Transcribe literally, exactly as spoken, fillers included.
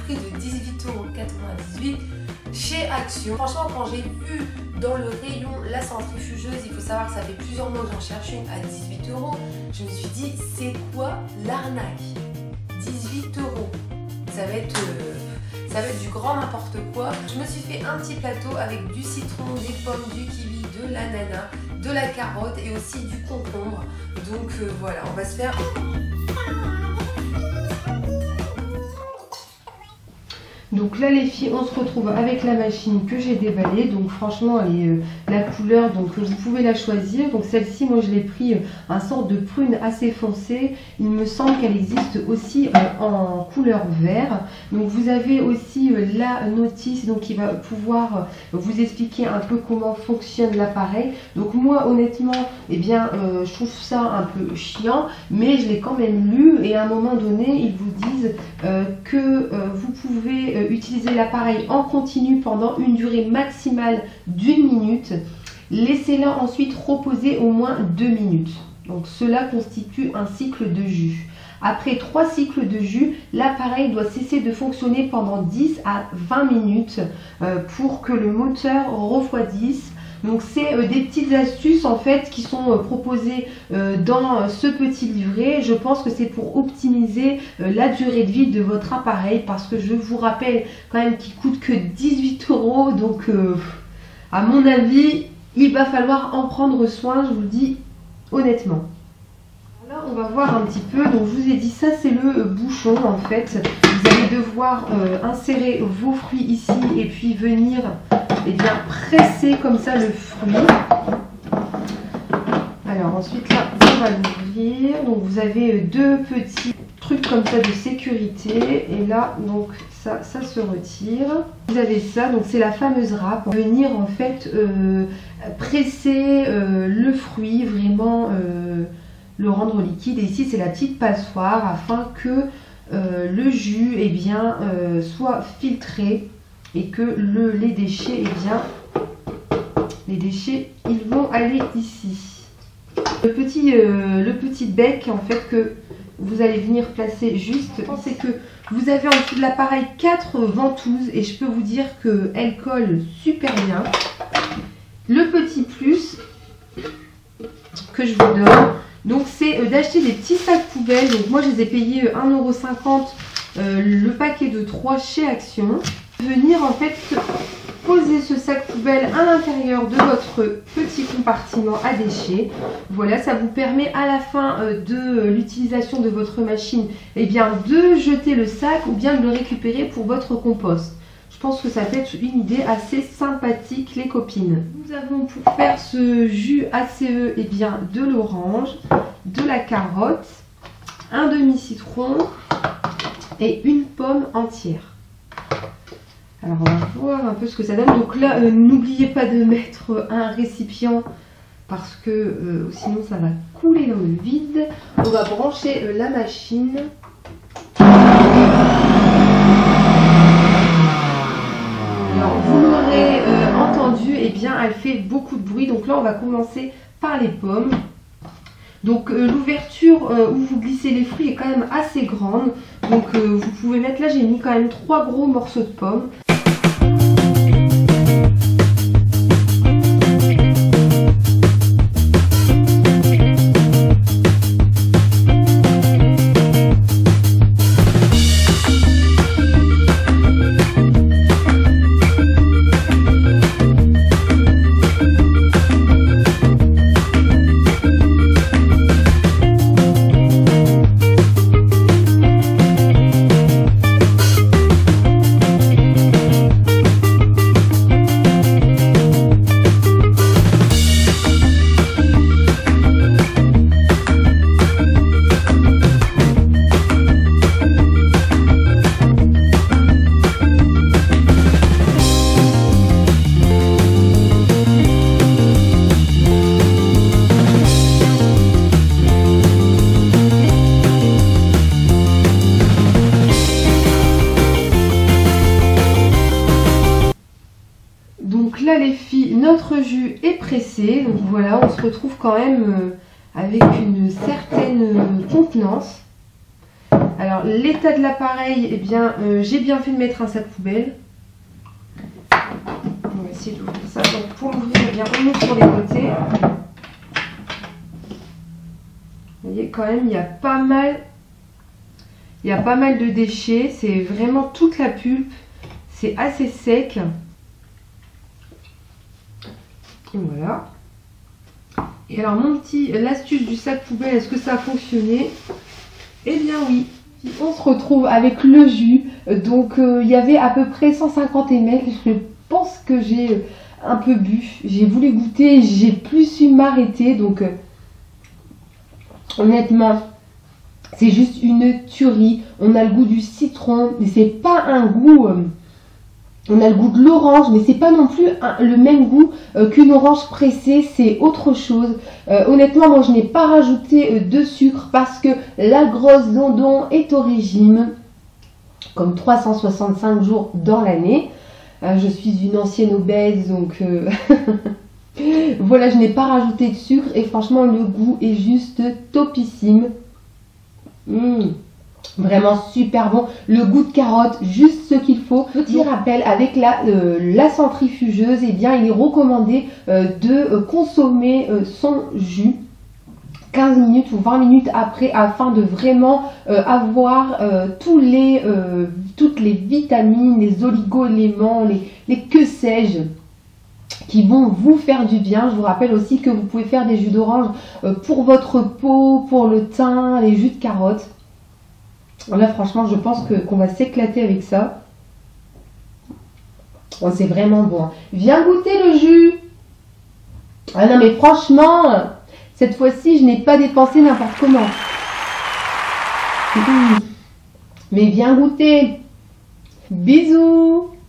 prix de dix-huit euros quatre-vingt-dix-huit chez Action. Franchement, quand j'ai vu dans le rayon la centrifugeuse, il faut savoir que ça fait plusieurs mois que j'en cherche une à dix-huit euros. Je me suis dit, c'est quoi l'arnaque? dix-huit euros. Ça va être... Euh, Ça va être du grand n'importe quoi. Je me suis fait un petit plateau avec du citron, des pommes, du kiwi, de l'ananas, de la carotte et aussi du concombre. Donc euh, voilà, on va se faire... Donc là les filles, on se retrouve avec la machine que j'ai déballée. Donc franchement, elle est, euh, la couleur, donc vous pouvez la choisir. Donc celle-ci, moi je l'ai pris euh, un sorte de prune assez foncé. Il me semble qu'elle existe aussi euh, en couleur vert. Donc vous avez aussi euh, la notice, donc qui va pouvoir euh, vous expliquer un peu comment fonctionne l'appareil. Donc moi honnêtement, eh bien euh, je trouve ça un peu chiant, mais je l'ai quand même lu et à un moment donné, ils vous disent euh, que euh, vous pouvez euh, utiliser l'appareil en continu pendant une durée maximale d'une minute. Laissez-la ensuite reposer au moins deux minutes. Donc cela constitue un cycle de jus. Après trois cycles de jus, l'appareil doit cesser de fonctionner pendant dix à vingt minutes euh, pour que le moteur refroidisse. Donc c'est euh, des petites astuces en fait qui sont euh, proposées euh, dans euh, ce petit livret. Je pense que c'est pour optimiser euh, la durée de vie de votre appareil, parce que je vous rappelle quand même qu'il coûte que dix-huit euros. Donc euh, à mon avis, il va falloir en prendre soin, je vous le dis honnêtement. Là, on va voir un petit peu. Donc je vous ai dit, ça c'est le bouchon en fait. Vous allez devoir euh, insérer vos fruits ici et puis venir et bien presser comme ça le fruit. Alors ensuite là, on va l'ouvrir. Donc vous avez deux petits trucs comme ça de sécurité. Et là, donc ça, ça se retire. Vous avez ça, donc c'est la fameuse râpe. Venir en fait euh, presser euh, le fruit, vraiment euh, le rendre liquide. Et ici c'est la petite passoire afin que euh, le jus eh bien, euh, soit filtré. Et que le, les déchets, eh bien, les déchets, ils vont aller ici. Le petit, euh, le petit bec, en fait, que vous allez venir placer juste, c'est que vous avez en dessous de l'appareil quatre ventouses et je peux vous dire qu'elles collent super bien. Le petit plus que je vous donne, donc c'est euh, d'acheter des petits sacs poubelles. Donc moi, je les ai payés un euro cinquante euh, le paquet de trois chez Action. Venir en fait poser ce sac poubelle à l'intérieur de votre petit compartiment à déchets. Voilà, ça vous permet à la fin de l'utilisation de votre machine eh bien, de jeter le sac ou bien de le récupérer pour votre compost. Je pense que ça peut être une idée assez sympathique les copines. Nous avons pour faire ce jus A C E eh bien, de l'orange, de la carotte, un demi-citron et une pomme entière. Alors on va voir un peu ce que ça donne. Donc là, euh, n'oubliez pas de mettre un récipient parce que euh, sinon ça va couler dans le vide. On va brancher euh, la machine. Alors vous l'aurez euh, entendu, et eh bien elle fait beaucoup de bruit. Donc là on va commencer par les pommes. Donc euh, l'ouverture euh, où vous glissez les fruits est quand même assez grande. Donc euh, vous pouvez mettre, là j'ai mis quand même trois gros morceaux de pommes. Là les filles, notre jus est pressé, donc voilà, on se retrouve quand même avec une certaine contenance. Alors l'état de l'appareil, eh bien euh, j'ai bien fait de mettre un sac poubelle. On va essayer d'ouvrir ça. Donc pour l'ouvrir, eh bien on ouvre sur les côtés. Vous voyez quand même il y a pas mal, il y a pas mal de déchets. C'est vraiment toute la pulpe. C'est assez sec. Et voilà. Et alors mon petit, l'astuce du sac poubelle, est-ce que ça a fonctionné? Eh bien oui. On se retrouve avec le jus. Donc euh, il y avait à peu près cent cinquante millilitres. Je pense que j'ai un peu bu. J'ai voulu goûter, j'ai plus su m'arrêter. Donc euh, honnêtement, c'est juste une tuerie. On a le goût du citron, mais c'est pas un goût. Euh, on a le goût de l'orange, mais c'est pas non plus un, le même goût euh, qu'une orange pressée. C'est autre chose. Euh, honnêtement, moi je n'ai pas rajouté euh, de sucre parce que la grosse dondon est au régime, comme trois cent soixante-cinq jours dans l'année. Euh, je suis une ancienne obèse, donc euh, voilà, je n'ai pas rajouté de sucre et franchement le goût est juste topissime. Mmh. Vraiment super bon, le goût de carotte, juste ce qu'il faut. Petit rappel, avec la, euh, la centrifugeuse, eh bien, il est recommandé euh, de euh, consommer euh, son jus quinze minutes ou vingt minutes après afin de vraiment euh, avoir euh, tous les, euh, toutes les vitamines, les oligo-éléments, les, les que sais-je qui vont vous faire du bien. Je vous rappelle aussi que vous pouvez faire des jus d'orange euh, pour votre peau, pour le teint, les jus de carotte. Là franchement je pense que qu'on va s'éclater avec ça. Oh, c'est vraiment bon. Viens goûter le jus. Ah non mais franchement, cette fois-ci je n'ai pas dépensé n'importe comment. Mmh. Mais viens goûter. Bisous.